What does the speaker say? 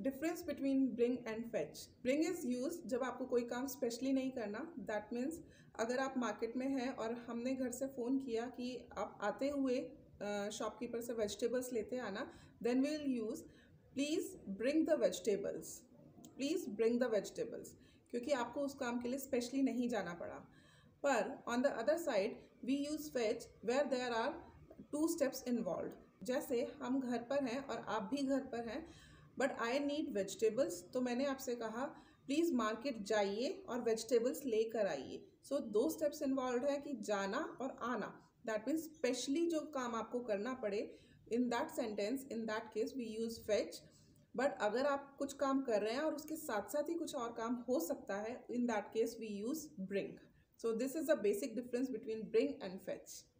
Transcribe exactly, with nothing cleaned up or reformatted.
Difference between bring and fetch. Bring is use जब आपको कोई काम स्पेशली नहीं करना। दैट मीन्स अगर आप मार्केट में हैं और हमने घर से फ़ोन किया कि आप आते हुए शॉपकीपर uh, से वेजिटेबल्स लेते आना, then will use please bring the vegetables, please bring the vegetables, क्योंकि आपको उस काम के लिए स्पेशली नहीं जाना पड़ा। पर on the other side we use fetch where there are two steps involve. जैसे हम घर पर हैं और आप भी घर पर हैं, बट आई नीड वेजिटेबल्स, तो मैंने आपसे कहा प्लीज़ मार्केट जाइए और वेजिटेबल्स लेकर आइए। सो दो स्टेप्स इन्वॉल्व है कि जाना और आना। दैट मीन्स स्पेशली जो काम आपको करना पड़े, in that sentence, in that case we use fetch. But अगर आप कुछ काम कर रहे हैं और उसके साथ साथ ही कुछ और काम हो सकता है, in that case we use bring. So this is the basic difference between bring and fetch.